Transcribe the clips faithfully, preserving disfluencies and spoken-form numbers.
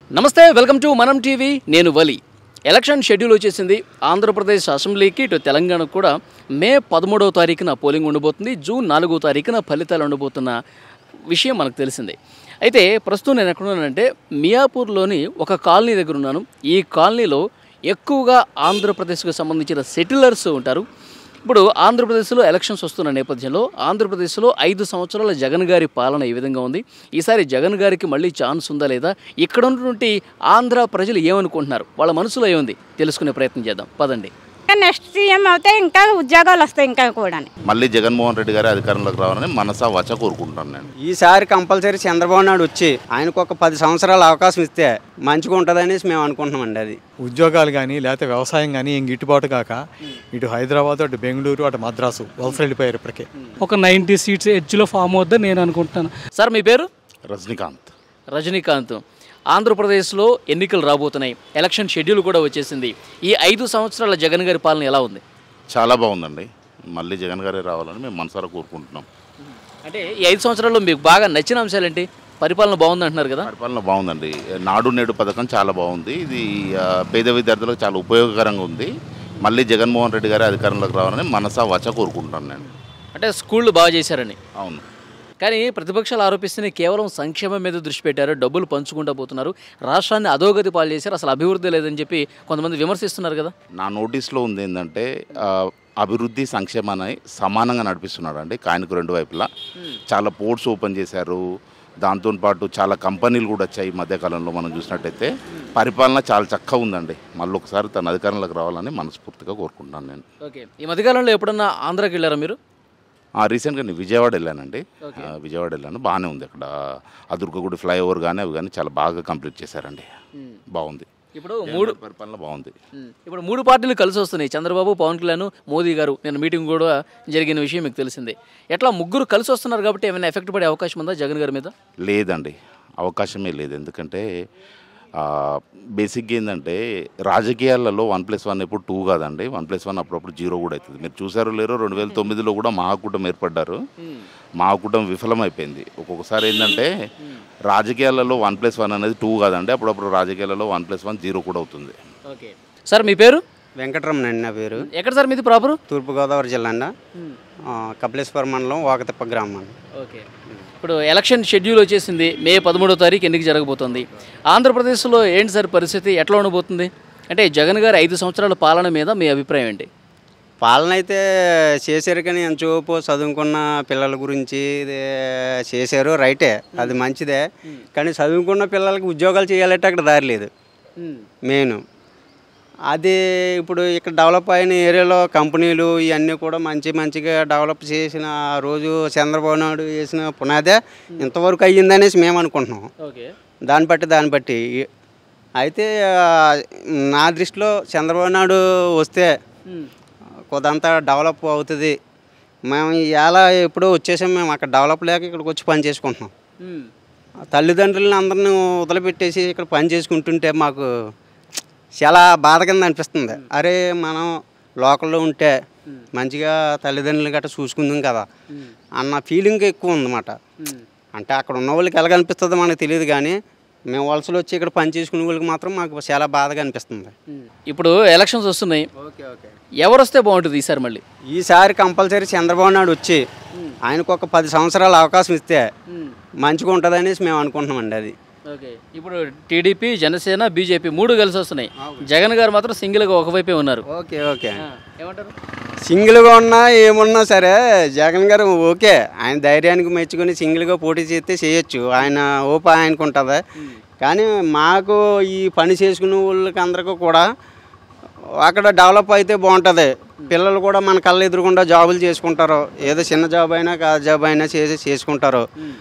నమస్తే, welcome to మనం TV. నేను వలి. ఎలక్షన్ షెడ్యూల్ వచ్చేసింది. ఆంధ్రప్రదేశ్ అసెంబ్లీకి ఇటు తెలంగాణకు కూడా మే పదమూడవ తారీఖున పోలింగ్ ఉండబోతుంది. జూన్ నాలుగో తారీఖున ఫలితాలు ఉండబోతున్న విషయం మనకు తెలిసిందే. అయితే ప్రస్తుతం నేను ఎక్కడున్నానంటే మియాపూర్లోని ఒక కాలనీ దగ్గర ఉన్నాను. ఈ కాలనీలో ఎక్కువగా ఆంధ్రప్రదేశ్కు సంబంధించిన సెటిలర్స్ ఉంటారు. ఇప్పుడు ఆంధ్రప్రదేశ్లో ఎలక్షన్స్ వస్తున్న నేపథ్యంలో ఆంధ్రప్రదేశ్లో ఐదు సంవత్సరాల జగన్ గారి పాలన ఏ విధంగా ఉంది, ఈసారి జగన్ గారికి మళ్ళీ ఛాన్స్ ఉందా లేదా, ఇక్కడ ఉన్నటువంటి ఆంధ్ర ప్రజలు ఏమనుకుంటున్నారు, వాళ్ళ మనసులో ఏముంది తెలుసుకునే ప్రయత్నం చేద్దాం. పదండి. నెక్స్ట్ సీఎం అయితే ఇంకా ఉద్యోగాలు వస్తాయి ఇంకా కూడా. మళ్ళీ జగన్మోహన్ రెడ్డి గారి అధికారంలోకి రావాలని మనసా వచ కోరుకుంటాను నేను. ఈసారి కంపల్సరీ చంద్రబాబు నాయుడు వచ్చి ఆయనకు ఒక పది సంవత్సరాల అవకాశం ఇస్తే మంచిగా ఉంటుందనేసి మేము అనుకుంటున్నామండి. అది ఉద్యోగాలు కానీ లేకపోతే వ్యవసాయం కానీ ఏం గిట్టుబాటు కాక ఇటు హైదరాబాద్ అటు బెంగళూరు అటు మద్రాసు వలస వెళ్ళిపోయారు. ఇప్పటికే ఒక నైంటీ సీట్స్ ఎడ్జ్లో ఫామ్ అవుద్దని నేను అనుకుంటున్నాను. సార్, మీ పేరు? రజనీకాంత్. రజనీకాంత్. ఆంధ్రప్రదేశ్లో ఎన్నికలు రాబోతున్నాయి, ఎలక్షన్ షెడ్యూల్ కూడా వచ్చేసింది. ఈ ఐదు సంవత్సరాల జగన్ గారి పాలన ఎలా ఉంది? చాలా బాగుందండి. మళ్ళీ జగన్ గారే రావాలని మేము మనసారా కోరుకుంటున్నాం. అంటే ఈ ఐదు సంవత్సరాల్లో మీకు బాగా నచ్చిన అంశాలు ఏంటి? పరిపాలన బాగుంది అంటున్నారు కదా. పరిపాలన బాగుందండి. నాడు నేడు పథకం చాలా బాగుంది. ఇది పేద విద్యార్థులకు చాలా ఉపయోగకరంగా ఉంది. మళ్ళీ జగన్మోహన్ రెడ్డి గారి అధికారంలోకి రావాలని మనసా వచ కోరుకుంటాను నేను. అంటే స్కూళ్ళు బాగా చేశారని. అవును. కానీ ప్రతిపక్షాలు ఆరోపిస్తూనే కేవలం సంక్షేమం మీద దృష్టి పెట్టారు, డబ్బులు పంచుకుంటూ పోతున్నారు, రాష్ట్రాన్ని అధోగతి పాలు చేశారు, అసలు అభివృద్ధి లేదని చెప్పి కొంతమంది విమర్శిస్తున్నారు కదా. నా నోటీస్లో ఉంది ఏంటంటే అభివృద్ధి సంక్షేమాన్ని సమానంగా నడిపిస్తున్నాడు అండి. కాయనకు రెండు వైపులా చాలా పోర్ట్స్ ఓపెన్ చేశారు. దాంతోపాటు చాలా కంపెనీలు కూడా వచ్చాయి ఈ మధ్యకాలంలో. మనం చూసినట్టయితే పరిపాలన చాలా చక్కగా ఉందండి. మళ్ళీ ఒకసారి తన అధికారంలోకి రావాలని మనస్ఫూర్తిగా కోరుకుంటున్నాను నేను. ఓకే, ఈ మధ్యకాలంలో ఎప్పుడన్నా ఆంధ్రాకి వెళ్ళారా మీరు? రీసెంట్గా నేను విజయవాడ వెళ్ళానండి. విజయవాడ వెళ్ళాను, బాగానే ఉంది. అక్కడ అదుర్గగుడి ఫ్లైఓవర్ కానీ అవి కానీ చాలా బాగా కంప్లీట్ చేశారండి. బాగుంది. ఇప్పుడు మూడు పరిపాలన బాగుంది. ఇప్పుడు మూడు పార్టీలు కలిసి వస్తున్నాయి. చంద్రబాబు, పవన్ కళ్యాణ్, మోదీ గారు. నేను మీటింగ్ కూడా జరిగిన విషయం మీకు తెలిసిందే. ఎట్లా ముగ్గురు కలిసి వస్తున్నారు కాబట్టి ఏమైనా ఎఫెక్ట్ పడే అవకాశం ఉందా జగన్ గారి మీద? లేదండి, అవకాశమే లేదు. ఎందుకంటే బేసిక్గా ఏంటంటే రాజకీయాలలో వన్ ప్లస్ వన్ ఎప్పుడు టూ కాదండి, వన్ ప్లస్ వన్ అప్పుడప్పుడు జీరో కూడా అవుతుంది. మీరు చూసారో లేరో, రెండు వేల తొమ్మిదిలో కూడా మహాకూటమి ఏర్పడ్డారు. మహాకూటమి విఫలమైపోయింది. ఒక్కొక్కసారి ఏంటంటే రాజకీయాలలో వన్ ప్లస్ వన్ అనేది టూ కాదండి, అప్పుడప్పుడు రాజకీయాలలో వన్ ప్లస్ వన్ జీరో కూడా అవుతుంది. ఓకే సార్, మీ పేరు? వెంకటరమణ అండి నా పేరు. ఎక్కడ సార్ మీది ప్రాపర్? తూర్పుగోదావరి జిల్లా అండి, కపిలేశ్వర మండలం వాకతిప్ప గ్రామం. ఓకే, ఇప్పుడు ఎలక్షన్ షెడ్యూల్ వచ్చేసింది. మే పదమూడో తారీఖు ఎన్నిక జరగబోతుంది. ఆంధ్రప్రదేశ్లో ఏంటి సార్ పరిస్థితి, ఎట్లా ఉండబోతుంది? అంటే జగన్ గారి ఐదు సంవత్సరాల పాలన మీద మీ అభిప్రాయం ఏంటి? పాలన అయితే చేశారు, కానీ ఎంతోపు చదువుకున్న పిల్లల గురించి చేశారు, రైటే, అది మంచిదే. కానీ చదువుకున్న పిల్లలకి ఉద్యోగాలు చేయాలంటే అక్కడ దారి లేదు. మెయిన్ అది ఇప్పుడు ఇక్కడ డెవలప్ అయిన ఏరియాలో కంపెనీలు ఇవన్నీ కూడా మంచి మంచిగా డెవలప్ చేసిన రోజు చంద్రబాబు నాయుడు వేసిన పునాదే ఇంతవరకు అయ్యిందనేసి మేము అనుకుంటున్నాం. దాన్ని బట్టి దాన్ని బట్టి అయితే నా దృష్టిలో చంద్రబాబు నాయుడు వస్తే కొంతంత డెవలప్ అవుతుంది. మేము ఇలా ఎప్పుడో వచ్చేసాం, మేము అక్కడ డెవలప్ లేక ఇక్కడికి వచ్చి పని చేసుకుంటున్నాం. తల్లిదండ్రులను అందరిని వదిలిపెట్టేసి ఇక్కడ పని చేసుకుంటుంటే మాకు చాలా బాధ కింద అనిపిస్తుంది. అరే మనం లోకల్లో ఉంటే మంచిగా తల్లిదండ్రులు గట్రా చూసుకుందాం కదా అన్న ఫీలింగ్ ఎక్కువ ఉందన్నమాట. అంటే అక్కడ ఉన్న వాళ్ళకి ఎలా కనిపిస్తుందో మనకు తెలియదు, కానీ మేము వలసలు వచ్చి ఇక్కడ పని చేసుకునే వాళ్ళకి మాత్రం మాకు చాలా బాధగా అనిపిస్తుంది. ఇప్పుడు ఎలక్షన్స్ వస్తున్నాయి, ఓకే ఓకే ఎవరు వస్తే బాగుంటుంది ఈసారి? మళ్ళీ ఈసారి కంపల్సరీ చంద్రబాబు నాయుడు వచ్చి ఆయనకు ఒక పది సంవత్సరాల అవకాశం ఇస్తే మంచిగా ఉంటుంది అనేసి మేము అనుకుంటున్నామండి. అది ఓకే, ఇప్పుడు టీడీపీ, జనసేన, బీజేపీ మూడు కలిసి వస్తున్నాయి. జగన్ గారు మాత్రం సింగిల్గా ఒకవైపే ఉన్నారు. ఓకే ఓకే ఏమంటారు? సింగిల్గా ఉన్నా ఏమున్నా సరే జగన్ గారు ఓకే, ఆయన ధైర్యానికి మెచ్చుకొని సింగిల్గా పోటీ చేస్తే చేయొచ్చు, ఆయన ఓప ఆయనకు ఉంటుంది. కానీ మాకు ఈ పని చేసుకునే వాళ్ళకి అందరికీ కూడా అక్కడ డెవలప్ అయితే బాగుంటుంది. పిల్లలు కూడా మన కళ్ళ ఎదురుకుండా జాబులు చేసుకుంటారు, ఏదో చిన్న జాబ్ అయినా కాదు జాబ్ అయినా చేసి చేసుకుంటారు.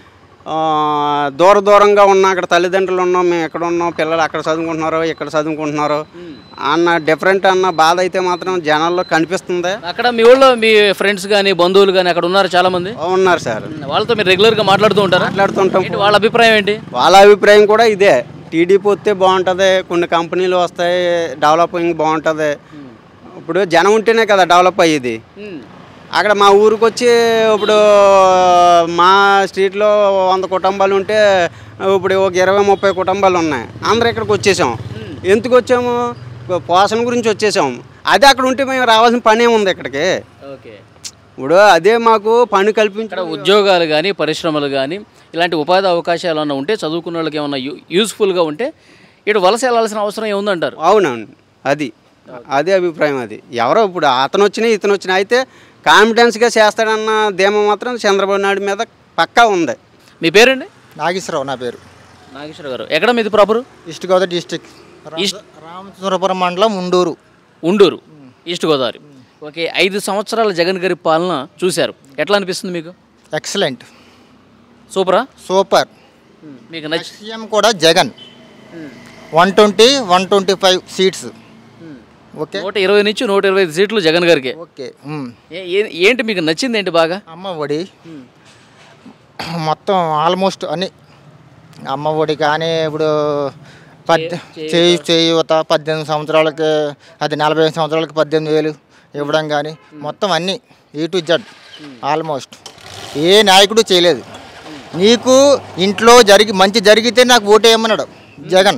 దూర దూరంగా ఉన్న అక్కడ తల్లిదండ్రులు ఉన్నాం, మేము ఎక్కడ ఉన్నాం, పిల్లలు అక్కడ చదువుకుంటున్నారు, ఇక్కడ చదువుకుంటున్నారు అన్న డిఫరెంట్ అన్న బాధ అయితే మాత్రం జనాల్లో కనిపిస్తుంది. అక్కడ మీ ఊళ్ళో మీ ఫ్రెండ్స్ కానీ బంధువులు కానీ అక్కడ ఉన్నారు చాలా మంది? ఉన్నారు సార్. వాళ్ళతో మీరు రెగ్యులర్గా మాట్లాడుతూ ఉంటారు? మాట్లాడుతుంటాం. వాళ్ళ అభిప్రాయం ఏంటి? వాళ్ళ అభిప్రాయం కూడా ఇదే, టీడీపీ వస్తే బాగుంటుంది, కొన్ని కంపెనీలు వస్తాయి, డెవలపింగ్ బాగుంటుంది. ఇప్పుడు జనం ఉంటేనే కదా డెవలప్ అయ్యేది. అక్కడ మా ఊరికి వచ్చి ఇప్పుడు మా స్ట్రీట్లో వంద కుటుంబాలు ఉంటే ఇప్పుడు ఒక ఇరవై ముప్పై కుటుంబాలు ఉన్నాయి, అందరూ ఇక్కడికి వచ్చేసాం. ఎందుకు వచ్చాము? పోషణ గురించి వచ్చేసాం. అదే అక్కడ ఉంటే మేము రావాల్సిన పని ఏముంది ఇక్కడికి? ఓకే. ఇప్పుడు అదే మాకు పని కల్పించడం, ఉద్యోగాలు కానీ పరిశ్రమలు కానీ ఇలాంటి ఉపాధి అవకాశాలు ఏమైనా ఉంటే చదువుకున్న వాళ్ళకి ఏమన్నా యూ యూస్ఫుల్గా ఉంటే ఇటు వలస వెళ్ళాల్సిన అవసరం ఏముందంటారు? అవునవును, అది అదే అభిప్రాయం. అది ఎవరో ఇప్పుడు అతను వచ్చినా ఇతను వచ్చినా అయితే కాన్ఫిడెన్స్గా చేస్తాడన్న ధీమా మాత్రం చంద్రబాబు నాయుడు మీద పక్కా ఉంది. మీ పేరండి? నాగేశ్వరరావు నా పేరు. నాగేశ్వర గారు, ఎక్కడ మీది proper? East Godavari district, Ramachandrapuram మండలం, ఉండూరు. ఉండూరు, ఈస్ట్ గోదావరి. ఓకే. ఐదు సంవత్సరాల జగన్ గారి పాలన చూశారు, ఎట్లా అనిపిస్తుంది మీకు? ఎక్సలెంట్, సూపరా? సూపర్. మీకు నచ్చి సీఎం కూడా Jagan. One twenty one twenty five seats. Okay, నూట ఇరవై నుంచి నూట ఇరవై ఐదు సీట్లు జగన్ గారికి. ఓకే. ఏ- ఏ- ఏంటి మీకు నచ్చింది ఏంటి బాగా? అమ్మ ఒడి మొత్తం ఆల్మోస్ట్ అన్ని, అమ్మ ఒడి కానీ ఇప్పుడు పద్దె చేయి చేయూత పద్దెనిమిది సంవత్సరాలకి, అది నలభై ఐదు సంవత్సరాలకి పద్దెనిమిది వేలు ఇవ్వడం కానీ మొత్తం అన్నీ ఏ టు జెడ్ ఆల్మోస్ట్ ఏ నాయకుడు చేయలేదు. నీకు ఇంట్లో జరిగి మంచి జరిగితే నాకు ఓటు వేయమన్నాడు జగన్.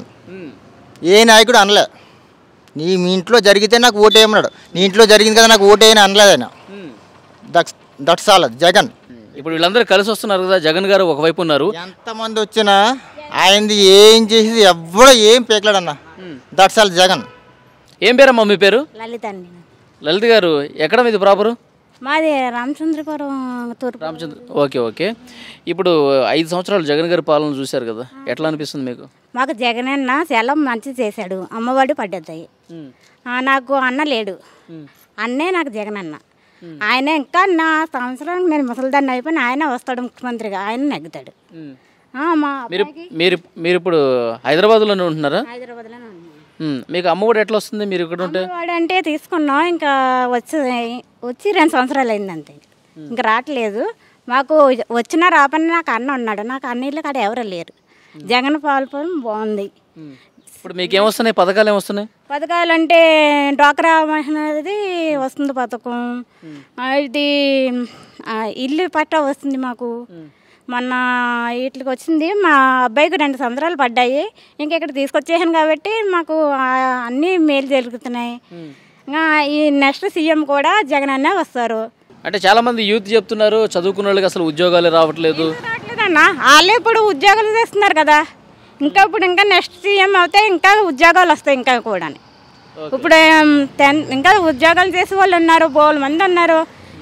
ఏ నాయకుడు అనలే నీ మీ ఇంట్లో జరిగితే నాకు ఓటు వేయమన్నాడు. నీ ఇంట్లో జరిగింది కదా నాకు ఓటు వేయని అనలేదు ఆయన. That's that's all Jagan. ఇప్పుడు వీళ్ళందరూ కలిసి వస్తున్నారు కదా, జగన్ గారు ఒకవైపు ఉన్నారు. ఎంతమంది వచ్చినా ఆయనది ఏం చేసేది ఎవ్వడో ఏం పీకలేడన్న. That's all Jagan. ఏం పేరమ్మా మీ పేరు? లలిత అండి. లలిత గారు, ఎక్కడ మీది ప్రాపరు? మాది రామచంద్రపురం, తూర్పు. రామచంద్ర. Okay okay. ఇప్పుడు ఐదు సంవత్సరాలు జగన్ గారి పాలన చూశారు కదా, ఎట్లా అనిపిస్తుంది మీకు? మాకు జగన్ అన్న చాలా మంచి చేశాడు, అమ్మఒడి పడ్డది. నాకు అన్న లేడు, అన్నే నాకు జగన్ అన్న. ఆయన ఇంకా నా సంవత్సరానికి నేను ముసలిదాన్ని అయిపోయిన ఆయన వస్తాడు ముఖ్యమంత్రిగా, ఆయన నెగ్గుతాడు. మా మీరు మీరు మీరు ఇప్పుడు హైదరాబాద్లోనే ఉంటున్నారా? హైదరాబాద్లోనే ఉన్నాను. ఉమ్, మీకు అమ్మఒడి ఎట్లా వస్తుంది మీరు ఇక్కడ ఉంటే? అమ్మఒడి అంటే తీసుకున్నాం, ఇంకా వచ్చి వచ్చి రెండు సంవత్సరాలు అయింది అంతే, ఇంకా రావట్లేదు. మాకు వచ్చినా రాపని నాకు అన్న ఉన్నాడు, నాకు అన్నీళ్ళు కాడ ఎవరు లేరు. జగన్ పాలన బాగుంది. ఇప్పుడు మీకు ఏమొస్తున్నాయి పథకాలు? ఏమొస్తున్నాయి పథకాలు అంటే డ్వాక్రా మహిళది వస్తుంది పథకం, ఇది ఇల్లు పట్టా వస్తుంది మాకు. మొన్న వీటికి వచ్చింది, మా అబ్బాయికి రెండు సంవత్సరాలు పడ్డాయి, ఇంకెక్కడ తీసుకొచ్చేసాను కాబట్టి మాకు అన్నీ మేలు జరుగుతున్నాయి. ఇంకా ఈ నెక్స్ట్ సీఎం కూడా జగన్ అన్నే వస్తారు. అంటే చాలా మంది యూత్ చెప్తున్నారు చదువుకున్న వాళ్ళకి అసలు ఉద్యోగాలు రావట్లేదు. రావట్లేదన్న, వాళ్ళే ఇప్పుడు ఉద్యోగాలు చేస్తున్నారు కదా, ఇంకా ఇప్పుడు ఇంకా నెక్స్ట్ సీఎం అయితే ఇంకా ఉద్యోగాలు వస్తాయి ఇంకా కూడా. ఇప్పుడు టెన్ ఇంకా ఉద్యోగాలు చేసే వాళ్ళు ఉన్నారు, బోలు మంది ఉన్నారు.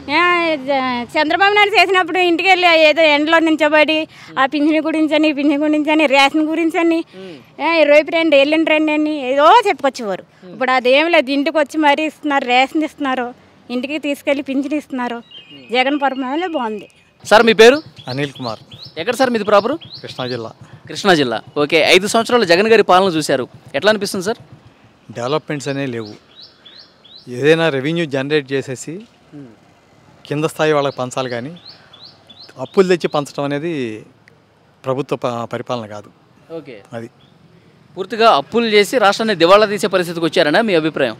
చంద్రబాబు నాయుడు చేసినప్పుడు ఇంటికి వెళ్ళి ఏదో ఎండలో నించబడి ఆ పింఛని గురించి అని పింఛని గురించి అని రేషన్ గురించి అని రేపు రండి ఎల్లుండి రండి అని ఏదో చెప్పుకొచ్చేవారు. ఇప్పుడు అదేం లేదు, ఇంటికి వచ్చి మరీ ఇస్తున్నారు, రేషన్ ఇస్తున్నారు, ఇంటికి తీసుకెళ్ళి పింఛని ఇస్తున్నారు. జగన్ పరిపాలన బాగుంది. సార్ మీ పేరు? అనిల్ కుమార్. ఎక్కడ సార్ మీది ప్రాపరు? కృష్ణా జిల్లా. కృష్ణా జిల్లా. ఓకే. ఐదు సంవత్సరాలు జగన్ గారి పాలన చూశారు, ఎట్లా అనిపిస్తుంది సార్? డెవలప్మెంట్స్ అనేవి లేవు. ఏదైనా రెవెన్యూ జనరేట్ చేసేసి కింద స్థాయి వాళ్ళకి పంచాలి, కానీ అప్పులు తెచ్చి పంచడం అనేది ప్రభుత్వ ప- పరిపాలన కాదు. ఓకే. అది పూర్తిగా అప్పులు చేసి రాష్ట్రాన్ని దివాళా తీసే పరిస్థితికి వచ్చారనా మీ అభిప్రాయం?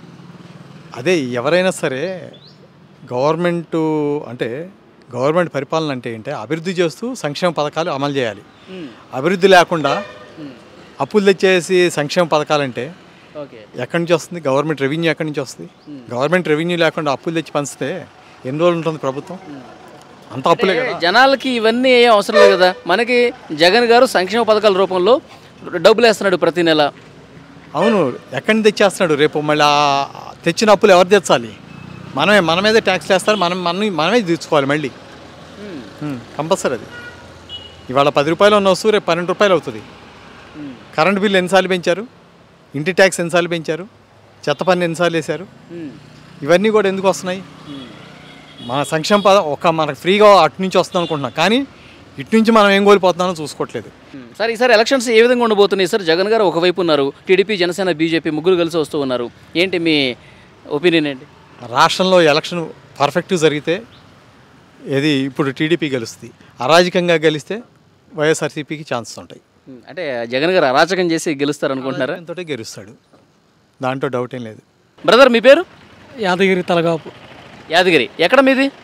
అదే ఎవరైనా సరే గవర్నమెంటు అంటే గవర్నమెంట్ పరిపాలన అంటే ఏంటంటే అభివృద్ధి చేస్తూ సంక్షేమ పథకాలు అమలు చేయాలి. అభివృద్ధి లేకుండా అప్పులు తెచ్చేసి సంక్షేమ పథకాలంటే ఓకే. ఎక్కడి నుంచి వస్తుంది? గవర్నమెంట్ రెవెన్యూ ఎక్కడి నుంచి వస్తుంది? గవర్నమెంట్ రెవెన్యూ లేకుండా అప్పులు తెచ్చి పంచితే ఎన్ని రోజులు ఉంటుంది ప్రభుత్వం? అంత అప్పులే కదా. జనాలకి ఇవన్నీ ఏం అవసరం లేదు కదా, మనకి జగన్ గారు సంక్షేమ పథకాల రూపంలో డబ్బులు వేస్తున్నాడు ప్రతి నెల. అవును, ఎక్కడి నుంచి తెచ్చేస్తున్నాడు? రేపు మళ్ళీ ఆ తెచ్చిన అప్పులు ఎవరు తెచ్చాలి? మనమే మన మీదే ట్యాక్స్ వేస్తారు, మనం మనం మనమే తీర్చుకోవాలి మళ్ళీ కంపల్సరీ. అది ఇవాళ పది రూపాయలు ఉన్న వస్తువు రేపు పన్నెండు రూపాయలు అవుతుంది. కరెంట్ బిల్లు ఎన్నిసార్లు పెంచారు? ఇంటి ట్యాక్స్ ఎన్నిసార్లు పెంచారు? చెత్త పన్ను ఎన్నిసార్లు వేశారు? ఇవన్నీ కూడా ఎందుకు వస్తున్నాయి? మన సంక్షేమ పదం ఒక మనకు ఫ్రీగా అటు నుంచి వస్తుంది అనుకుంటున్నాం, కానీ ఇటు నుంచి మనం ఏం కోల్పోతున్నామో చూసుకోవట్లేదు. సార్ ఈసారి ఎలక్షన్స్ ఏ విధంగా ఉండబోతున్నాయి సార్? జగన్ గారు ఒకవైపు ఉన్నారు, టీడీపీ జనసేన బీజేపీ ముగ్గురు కలిసి వస్తూ ఉన్నారు, ఏంటి మీ ఒపీనియన్ ఏంటి? రాష్ట్రంలో ఎలక్షన్ పర్ఫెక్ట్గా జరిగితే ఏది ఇప్పుడు టీడీపీ గెలుస్తుంది, అరాజకంగా గెలిస్తే వైఎస్ఆర్సీపీకి ఛాన్సెస్ ఉంటాయి. అంటే జగన్ గారు అరాచకం చేసి గెలుస్తారు అనుకుంటున్నారా? ఎంతో గెలుస్తాడు, దాంట్లో డౌట్ ఏం లేదు. బ్రదర్ మీ పేరు? యాదగిరి తలగాపు. యాదగిరి. ఎక్కడ మీది?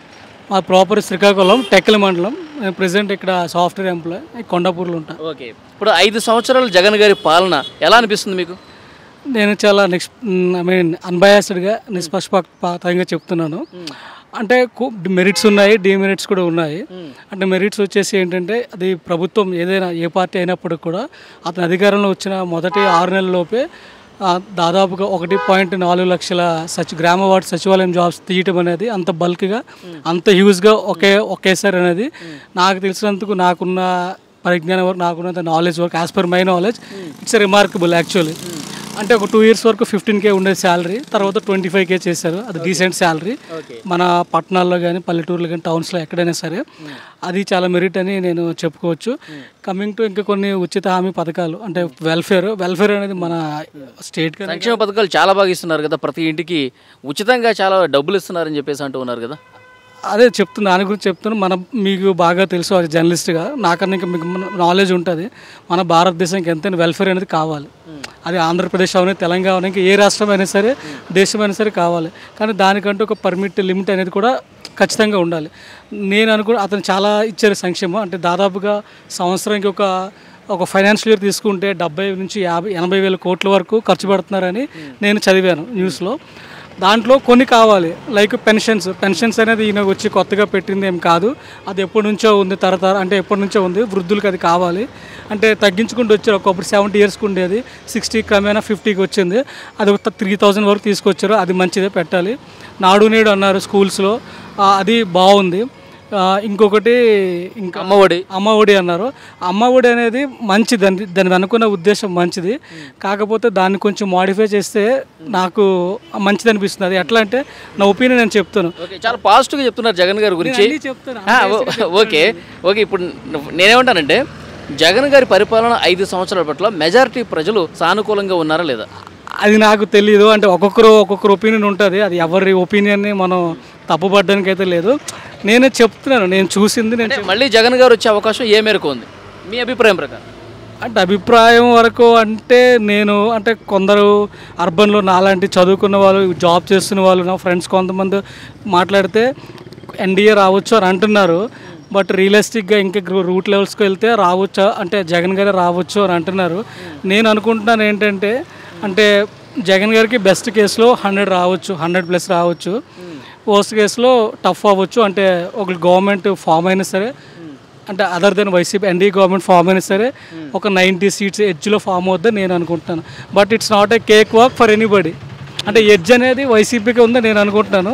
మా ప్రాపర్ శ్రీకాకుళం టెక్కల మండలం. నేను ప్రెసెంట్ ఇక్కడ సాఫ్ట్వేర్ ఎంప్లాయ్ కొండాపూర్లో ఉంటా. ఓకే, ఇప్పుడు ఐదు సంవత్సరాలు జగన్ గారి పాలన ఎలా అనిపిస్తుంది మీకు? నేను చాలా నెక్స్ట్ ఐ మీన్ అన్బయాస్డ్గా నిష్పక్షపాతంగా చెప్తున్నాను. అంటే మెరిట్స్ ఉన్నాయి, డిమెరిట్స్ కూడా ఉన్నాయి. అంటే మెరిట్స్ వచ్చేసి ఏంటంటే అది ప్రభుత్వం ఏదైనా ఏ పార్టీ అయినప్పటికి కూడా అతని అధికారంలో వచ్చిన మొదటి ఆరు నెలల లోపే దాదాపుగా ఒకటి పాయింట్ నాలుగు లక్షల సచి గ్రామ వార్డు సచివాలయం జాబ్స్ తీయటం అనేది అంత బల్క్గా అంత హ్యూజ్గా ఒకే ఒకేసారి అనేది నాకు తెలిసినందుకు నాకున్న పరిజ్ఞానం వరకు నాకున్నంత నాలెడ్జ్ వరకు as per my knowledge it's remarkable actually. అంటే ఒక టూ ఇయర్స్ వరకు ఫిఫ్టీన్ కే ఉండేది శాలరీ, తర్వాత ట్వంటీ ఫైవ్ కే చేశారు. అది డీసెంట్ శాలరీ మన పట్టణాల్లో కానీ పల్లెటూరులో కానీ టౌన్స్లో ఎక్కడైనా సరే. అది చాలా మెరిట్ అని నేను చెప్పుకోవచ్చు. కమింగ్ టు ఇంకా కొన్ని ఉచిత హామీ పథకాలు అంటే వెల్ఫేర్ వెల్ఫేర్ అనేది మన స్టేట్ సంక్షేమ పథకాలు చాలా బాగా ఇస్తున్నారు కదా, ప్రతి ఇంటికి ఉచితంగా చాలా డబ్బులు ఇస్తున్నారని చెప్పేసి అంటూ ఉన్నారు కదా. అదే చెప్తున్నా, దాని గురించి చెప్తాను. మన మీకు బాగా తెలుసు అది జర్నలిస్ట్గా నాకన్నా ఇంకా మీకు నాలెడ్జ్ ఉంటుంది. మన భారతదేశానికి ఎంతైనా వెల్ఫేర్ అనేది కావాలి. అది ఆంధ్రప్రదేశ్ అవన్నీ తెలంగాణ ఇంకా ఏ రాష్ట్రం అయినా సరే దేశమైనా సరే కావాలి. కానీ దానికంటూ ఒక పర్మిట్ లిమిట్ అనేది కూడా ఖచ్చితంగా ఉండాలి. నేను అనుకో అతను చాలా ఇచ్చారు సంక్షేమం. అంటే దాదాపుగా సంవత్సరానికి ఒక ఒక ఫైనాన్షియల్ ఇయర్ తీసుకుంటే డెబ్బై నుంచి యాభై ఎనభై వేల కోట్ల వరకు ఖర్చు పెడుతున్నారని నేను చదివాను న్యూస్లో. దాంట్లో కొన్ని కావాలి, లైక్ పెన్షన్స్. పెన్షన్స్ అనేది ఈయన వచ్చి కొత్తగా పెట్టింది ఏం కాదు, అది ఎప్పటి నుంచో ఉంది, తరతర అంటే ఎప్పటి నుంచో ఉంది. వృద్ధులకు అది కావాలి. అంటే తగ్గించుకుంటూ వచ్చారు. ఒకప్పుడు సెవెంటీ ఇయర్స్కి ఉండేది, సిక్స్టీ క్రమేణా ఫిఫ్టీకి వచ్చింది. అది ఒక త్రీ థౌజండ్ వరకు తీసుకొచ్చారు, అది మంచిదే పెట్టాలి. నాడు నేడు అన్నారు స్కూల్స్లో, అది బాగుంది. ఇంకొకటి ఇంకా అమ్మఒడి అమ్మఒడి అన్నారు. అమ్మఒడి అనేది మంచిది, దాని దాని అనుకున్న ఉద్దేశం మంచిది. కాకపోతే దాన్ని కొంచెం మాడిఫై చేస్తే నాకు మంచిది అనిపిస్తుంది. అది ఎట్లా అంటే నా ఒపీనియన్ నేను చెప్తాను. చాలా పాజిటివ్గా చెప్తున్నారు జగన్ గారి గురించి. ఓకే ఓకే ఇప్పుడు నేనేమంటానంటే జగన్ గారి పరిపాలన ఐదు సంవత్సరాల పట్ల మెజారిటీ ప్రజలు సానుకూలంగా ఉన్నారా లేదా అది నాకు తెలియదు. అంటే ఒక్కొక్కరు ఒక్కొక్కరు ఒపీనియన్ ఉంటుంది. అది ఎవరి ఒపీనియన్ని మనం తప్పుపడడానికి అయితే లేదు. నేనే చెప్తున్నాను, నేను చూసింది. నేను మళ్ళీ జగన్ గారు వచ్చే అవకాశం ఏ మేరకు ఉంది మీ అభిప్రాయం ప్రకారం? అంటే అభిప్రాయం వరకు అంటే నేను అంటే కొందరు అర్బన్లో నాలాంటి చదువుకున్న వాళ్ళు, జాబ్ చేస్తున్న వాళ్ళు, నా ఫ్రెండ్స్ కొంతమంది మాట్లాడితే ఎన్డీఏ రావచ్చు అని అంటున్నారు. బట్ రియలిస్టిక్గా ఇంకా రూట్ లెవెల్స్కి వెళ్తే రావచ్చు అంటే జగన్ గారే రావచ్చు అని అంటున్నారు. నేను అనుకుంటున్నాను ఏంటంటే అంటే జగన్ గారికి బెస్ట్ కేసులో హండ్రెడ్ రావచ్చు, హండ్రెడ్ ప్లస్ రావచ్చు. వర్స్ట్ కేసులో టఫ్ అవ్వచ్చు. అంటే ఒక గవర్నమెంట్ ఫామ్ అయినా సరే, అంటే other than YCP NDA government form అయినా సరే ఒక నైంటీ సీట్స్ ఎడ్జ్లో ఫామ్ అవుద్దని నేను అనుకుంటున్నాను. But it's not a cakewalk for anybody. అంటే ఎడ్జ్ అనేది వైసీపీకి ఉందని నేను అనుకుంటున్నాను.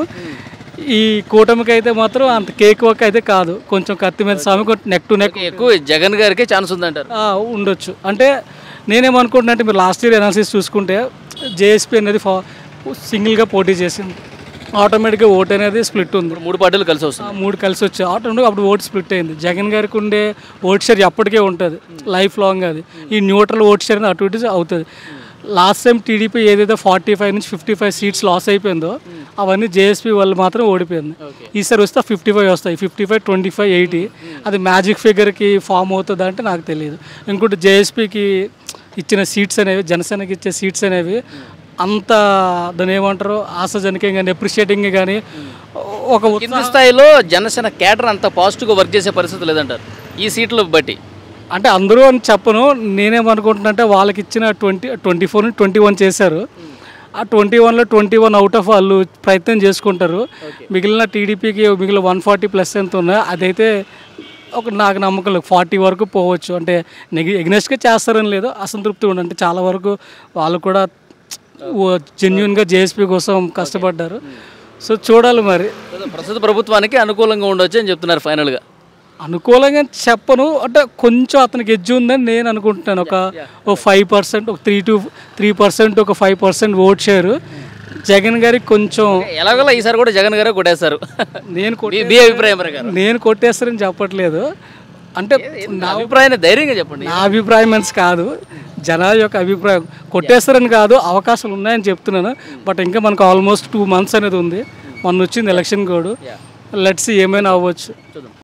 ఈ కూటమికి అయితే మాత్రం అంత కేక్ వాక్ అయితే కాదు, కొంచెం కత్తి మీద సామి నెక్ టు నెక్ ఎక్కువ జగన్ గారికి ఛాన్స్ ఉందంటారు. ఉండొచ్చు. అంటే నేనేమనుకుంటున్నా అంటే మీరు లాస్ట్ ఇయర్ అనాలిసిస్ చూసుకుంటే జేఎస్పీ అనేది ఫా సింగిల్గా పోటీ చేసింది. ఆటోమేటిక్గా ఓట్ అనేది స్ప్లిట్ ఉంది. మూడు పార్టీలు కలిసి వస్తుంది, మూడు కలిసి వచ్చాయి. ఆటోమేటిక్గా అప్పుడు ఓట్ స్ప్లిట్ అయింది. జగన్ గారికి ఉండే ఓట్ షేర్ ఎప్పటికే ఉంటుంది, లైఫ్ లాంగ్. అది ఈ న్యూట్రల్ ఓట్ షేర్ అనేది అటు ఇటు అవుతుంది. లాస్ట్ టైం టీడీపీ ఏదైతే ఫార్టీ ఫైవ్ నుంచి ఫిఫ్టీ ఫైవ్ సీట్స్ లాస్ అయిపోయిందో అవన్నీ జేఎస్పీ వాళ్ళు మాత్రం ఓడిపోయింది. ఈసారి వస్తే ఫిఫ్టీ ఫైవ్ వస్తాయి, fifty five twenty five eighty. అది మ్యాజిక్ ఫిగర్కి ఫామ్ అవుతుంది అంటే నాకు తెలియదు. ఇంకోటి జేఎస్పీకి ఇచ్చిన సీట్స్ అనేవి, జనసేనకి ఇచ్చే సీట్స్ అనేవి అంత దాన్ని ఏమంటారు ఆశాజనకం కానీ అప్రిషియేటింగ్ కానీ ఒక కింది స్థాయిలో జనసేన కేడర్ అంత పాజిటివ్గా వర్క్ చేసే పరిస్థితి లేదంటారు ఈ సీట్లు బట్టి. అంటే అందరూ అని చెప్పను, నేనేమనుకుంటున్నా అంటే వాళ్ళకి ఇచ్చిన twenty twenty four twenty one చేశారు. ఆ ట్వంటీ వన్లో ట్వంటీ వన్ అవుట్ ఆఫ్ వాళ్ళు ప్రయత్నం చేసుకుంటారు. మిగిలిన టీడీపీకి మిగిలిన వన్ ఫార్టీ ప్లస్ ఎంత ఉన్నా అదైతే ఒక నాకు నమ్మకం లేదు, ఫార్టీ వరకు పోవచ్చు. అంటే నెగి ఎగ్నెస్ట్గా చేస్తారని లేదు, అసంతృప్తి ఉండి అంటే చాలా వరకు వాళ్ళు కూడా జెన్యున్గా జేఎస్పీ కోసం కష్టపడ్డారు. సో చూడాలి మరి. ప్రస్తుత ప్రభుత్వానికి అనుకూలంగా ఉండొచ్చు అని చెప్తున్నారు ఫైనల్గా. అనుకూలంగా చెప్పను, అంటే కొంచెం అతనికి ఎడ్జ్ ఉందని నేను అనుకుంటున్నాను. ఒక ఒక ఫైవ్ పర్సెంట్ ఒక త్రీ టు త్రీ పర్సెంట్ ఒక five percent vote share Jagan గారికి కొంచెం. ఎలాగోలా ఈసారి కూడా జగన్ గారే కొట్టేస్తారు. నేను మీ అభిప్రాయం ప్రకారం నేను కొట్టేస్తారని చెప్పట్లేదు. అంటే నా అభిప్రాయాన్ని ధైర్యంగా చెప్పండి. నా అభిప్రాయం అని కాదు, జనాల యొక్క అభిప్రాయం. కొట్టేస్తారని కాదు, అవకాశాలు ఉన్నాయని చెప్తున్నాను. బట్ ఇంకా మనకు ఆల్మోస్ట్ టూ మంత్స్ అనేది ఉంది. మొన్న వచ్చింది ఎలక్షన్ కోడ్. లెట్స్ ఏమైనా అవ్వచ్చు.